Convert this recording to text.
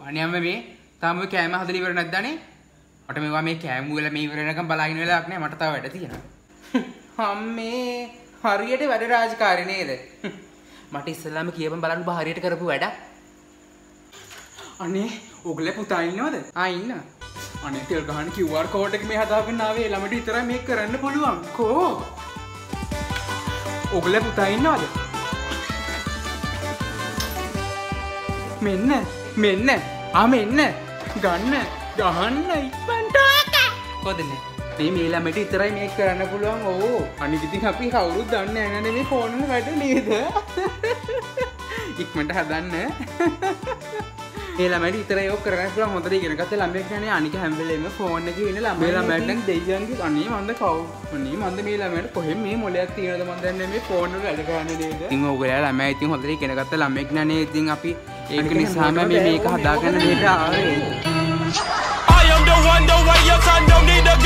අනේ අම්මේ මේ තාම ඔය කෑම හදලා ඉවර නැද්ද අනේ? මට මේවා මේ කෑම වල මේ ඉවර වෙනකම් බලාගෙන වෙලාවක් නෑ මට තව වැඩ තියෙනවා. අම්මේ හරියට වැඩ රාජකාරී නේද? මට ඉස්සෙල්ලාම කියපන් බලන්න බා හරියට කරපු වැඩ. අනේ ඔගලේ පුතා ඉන්නවද? ආ ඉන්නවා. අනේ තෙල් ගහන QR කෝඩ් එක මේ හදාගෙන ආවේ ළමට විතරයි මේක කරන්න පුළුවන්. කෝ? ඔගලේ පුතා ඉන්නවද? මෙන්න මෙන්න ගන්න ගහන්න ඉක්මනට කොහොදනේ මේ ළමයට විතරයි මේක කරන්න පුළුවන්. ඕ අනික ඉතින් අපි කවුරුත් දන්නේ නැහැ නේ මේ ෆෝන් වල වැඩ නේද? ඉක්මනට හදන්න. මේ ළමයට විතරයි ඔක් කරන්න පුළුවන්. හොඳට ඉගෙන ගත්ත ළමයෙක් නේ අනික හැම වෙලේම ෆෝන් එකේ ඉන්න ළමයි. මේ ළමයට නම් දෙයියන්ගේ අනේ මන්ද මන්ද මේ ළමයට කොහෙන් මේ මොලයක් තියෙනවද මන් දන්නේ මේ ෆෝන් වල වැඩ කරන්නේ නේද? ඉතින් ඔයගොල්ලෝ ළමයි ඉතින් හොඳට ඉගෙන ගත්ත ළමයෙක් නේ. ඉතින් අපි ඒක නිසාම මේක හදාගන්න මේක ආවේ. I am the one, the way your son don't need a